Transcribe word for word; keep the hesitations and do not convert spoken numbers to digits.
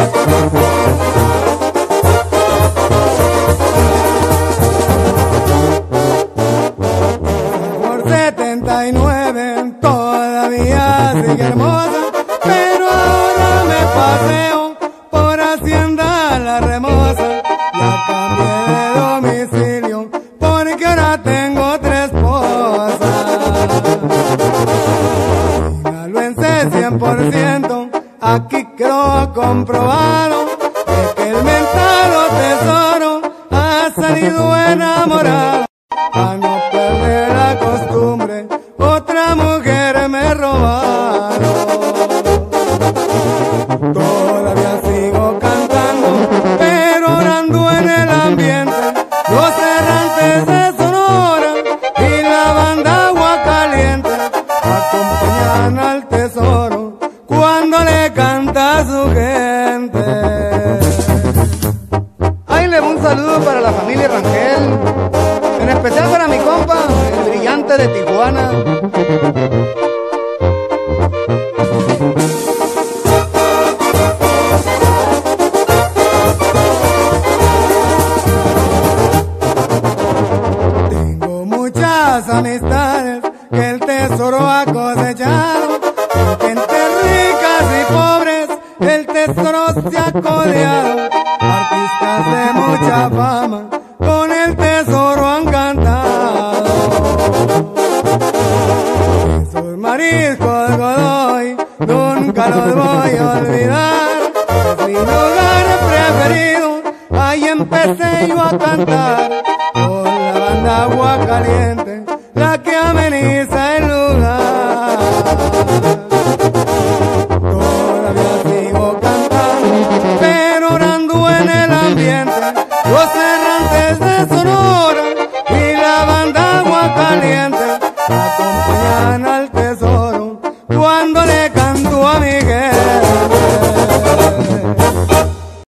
Por setenta y nueve todavía sigue hermosa, pero ahora me paseo por Hacienda La Remosa. Ya cambié de domicilio porque ahora tengo tres esposas. Sinaloense cien por ciento, aquí quedó comprobado de que el mentado tesoro ha salido enamorado. A no perder la costumbre, otra mujer me robaron. Todavía sigo cantando, pero ahora ando en el ambiente. Los errantes de Sonora y la banda Agua Caliente acompañan al tesoro cuando le canta a su gente. Ahí le va un saludo para la familia Rangel, en especial para mi compa, el brillante de Tijuana. Tengo muchas amistades que el tesoro ha cosechado, gente ricas y pobres, el tesoro se ha codeado. Artistas de mucha fama con el tesoro han cantado. Esos mariscos Godoy nunca los voy a olvidar. Es mi lugar preferido, ahí empecé yo a cantar. Con la banda Agua Caliente, la que ameniza el lugar. Todavía sigo cantando, pero ahora ando en el ambiente. Los errantes de Sonora y la banda Agua Caliente acompañan al tesoro cuando le canto a mi gente.